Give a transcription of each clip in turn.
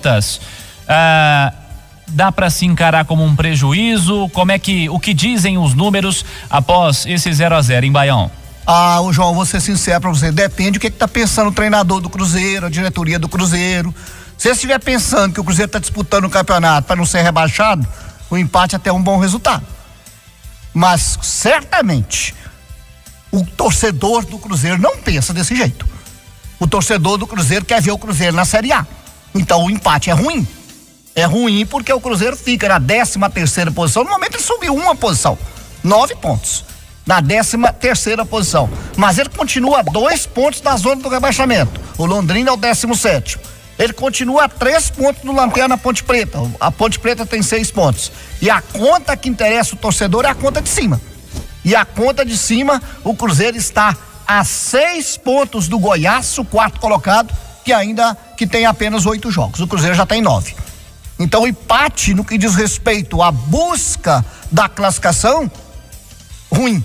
Pelotas, dá para se encarar como um prejuízo? O que dizem os números após esse 0-0 em Baião? João, vou ser sincero pra você, depende do que tá pensando o treinador do Cruzeiro, a diretoria do Cruzeiro. Se ele estiver pensando que o Cruzeiro tá disputando o campeonato para não ser rebaixado, o empate até é um bom resultado. Mas certamente o torcedor do Cruzeiro não pensa desse jeito. O torcedor do Cruzeiro quer ver o Cruzeiro na Série A. Então o empate é ruim. É ruim porque o Cruzeiro fica na 13ª posição. No momento ele subiu uma posição, 9 pontos. Na 13ª posição. Mas ele continua a 2 pontos da zona do rebaixamento. O Londrina é o 17º. Ele continua a 3 pontos do Lanterna Ponte Preta. A Ponte Preta tem 6 pontos. E a conta que interessa o torcedor é a conta de cima. E a conta de cima, o Cruzeiro está a 6 pontos do Goiás, o 4º colocado, que tem apenas 8 jogos. O Cruzeiro já tem 9. Então o empate no que diz respeito à busca da classificação, ruim.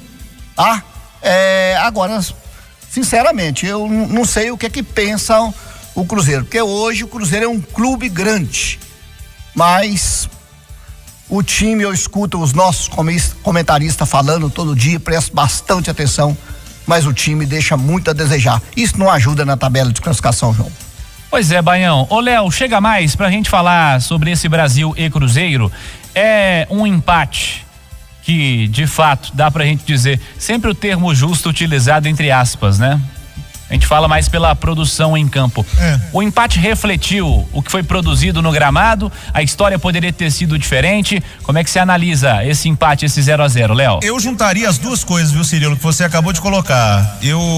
Agora, sinceramente, eu não sei o que é que pensam o Cruzeiro, porque hoje o Cruzeiro é um clube grande, mas o time, eu escuto os nossos comentaristas falando todo dia, presto bastante atenção, mas o time deixa muito a desejar. Isso não ajuda na tabela de classificação, João. Pois é, Baião. Ô, Léo, chega mais pra gente falar sobre esse Brasil e Cruzeiro. É um empate que, de fato, dá pra gente dizer, sempre o termo justo utilizado entre aspas, né? A gente fala mais pela produção em campo. O empate refletiu o que foi produzido no gramado? A história poderia ter sido diferente? Como é que você analisa esse empate, esse 0-0, Léo? Eu juntaria as duas coisas, viu, Cirilo, que você acabou de colocar.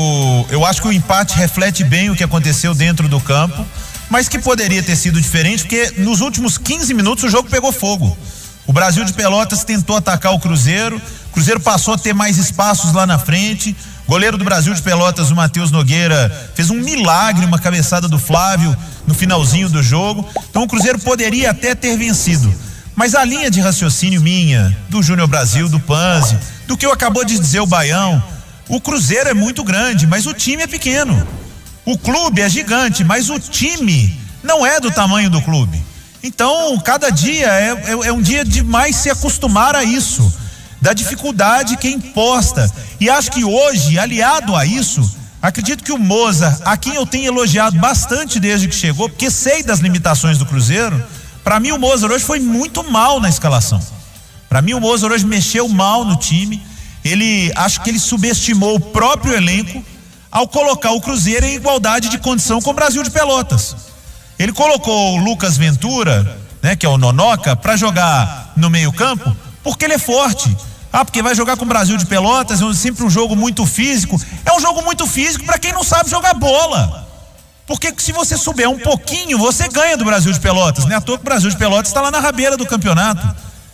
Eu acho que o empate reflete bem o que aconteceu dentro do campo, mas que poderia ter sido diferente, porque nos últimos 15 minutos o jogo pegou fogo. O Brasil de Pelotas tentou atacar o Cruzeiro passou a ter mais espaços lá na frente. Goleiro do Brasil de Pelotas, o Matheus Nogueira, fez um milagre, uma cabeçada do Flávio no finalzinho do jogo. Então o Cruzeiro poderia até ter vencido. Mas a linha de raciocínio minha, do Júnior Brasil, do Panzi, do que eu acabou de dizer o Baião, o Cruzeiro é muito grande, mas o time é pequeno. O clube é gigante, mas o time não é do tamanho do clube. Então, cada dia é um dia de mais se acostumar a isso, da dificuldade que é imposta. E acho que hoje, aliado a isso, acredito que o Moza, a quem eu tenho elogiado bastante desde que chegou, porque sei das limitações do Cruzeiro, para mim o Moza hoje foi muito mal na escalação. Para mim o Moza hoje mexeu mal no time. Acho que ele subestimou o próprio elenco ao colocar o Cruzeiro em igualdade de condição com o Brasil de Pelotas. Ele colocou o Lucas Ventura, né, que é o Nonoca, para jogar no meio-campo, porque ele é forte. Porque vai jogar com o Brasil de Pelotas, é sempre um jogo muito físico. É um jogo muito físico para quem não sabe jogar bola. Porque se você souber um pouquinho, você ganha do Brasil de Pelotas, né? À toa que o Brasil de Pelotas está lá na rabeira do campeonato.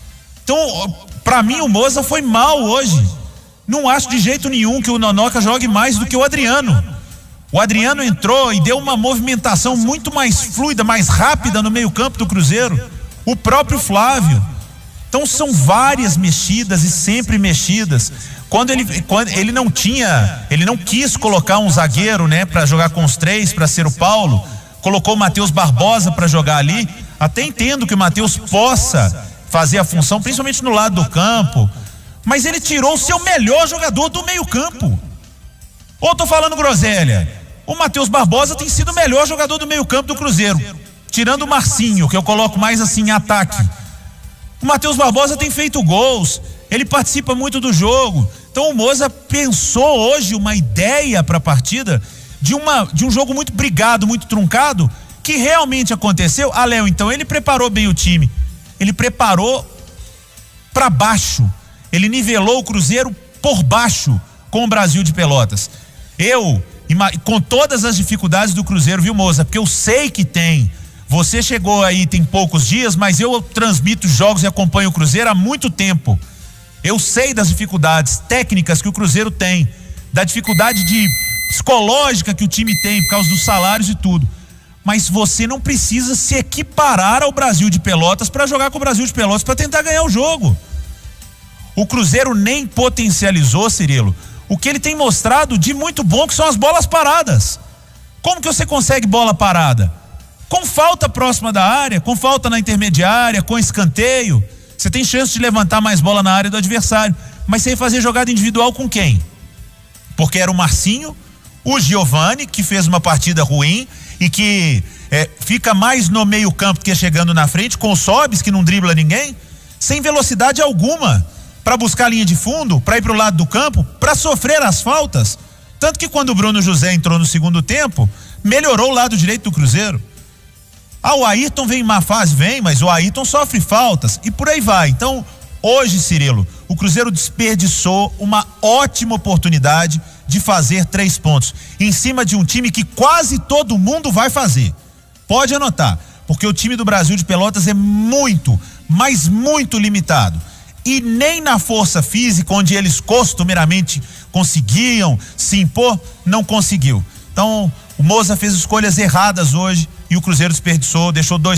Então, para mim, o Moza foi mal hoje. Não acho de jeito nenhum que o Nonoca jogue mais do que o Adriano. O Adriano entrou e deu uma movimentação muito mais fluida, mais rápida no meio-campo do Cruzeiro. O próprio Flávio. Então são várias mexidas e sempre mexidas. Quando ele não quis colocar um zagueiro, né, para jogar com os 3, para ser o Paulo, colocou o Matheus Barbosa para jogar ali. Até entendo que o Matheus possa fazer a função, principalmente no lado do campo, mas ele tirou o seu melhor jogador do meio-campo. Ou tô falando groselha? O Matheus Barbosa tem sido o melhor jogador do meio-campo do Cruzeiro, tirando o Marcinho, que eu coloco mais assim em ataque. O Matheus Barbosa tem feito gols, ele participa muito do jogo. Então o Moza pensou hoje uma ideia para a partida de um jogo muito brigado, muito truncado, que realmente aconteceu. Léo, então ele preparou bem o time, ele preparou para baixo, ele nivelou o Cruzeiro por baixo com o Brasil de Pelotas. Com todas as dificuldades do Cruzeiro, viu, Moza? Porque eu sei que tem. Você chegou aí tem poucos dias, mas eu transmito jogos e acompanho o Cruzeiro há muito tempo. Eu sei das dificuldades técnicas que o Cruzeiro tem, da dificuldade psicológica que o time tem por causa dos salários e tudo. Mas você não precisa se equiparar ao Brasil de Pelotas para jogar com o Brasil de Pelotas para tentar ganhar o jogo. O Cruzeiro nem potencializou, Cirilo, o que ele tem mostrado de muito bom, que são as bolas paradas. Como que você consegue bola parada? Com falta próxima da área, com falta na intermediária, com escanteio, você tem chance de levantar mais bola na área do adversário. Mas você ia fazer jogada individual com quem? Porque era o Marcinho, o Giovani, que fez uma partida ruim e que fica mais no meio campo que chegando na frente, com o Sobis, que não dribla ninguém, sem velocidade alguma, para buscar a linha de fundo, para ir pro lado do campo, para sofrer as faltas. Tanto que quando o Bruno José entrou no segundo tempo, melhorou o lado direito do Cruzeiro. O Ayrton vem em má fase, mas o Ayrton sofre faltas e por aí vai. Então, hoje, Cirilo, o Cruzeiro desperdiçou uma ótima oportunidade de fazer 3 pontos em cima de um time que quase todo mundo vai fazer. Pode anotar, porque o time do Brasil de Pelotas é muito, mas muito limitado. E nem na força física, onde eles costumeiramente conseguiam se impor, não conseguiu. Então, o Moza fez escolhas erradas hoje e o Cruzeiro desperdiçou, deixou 2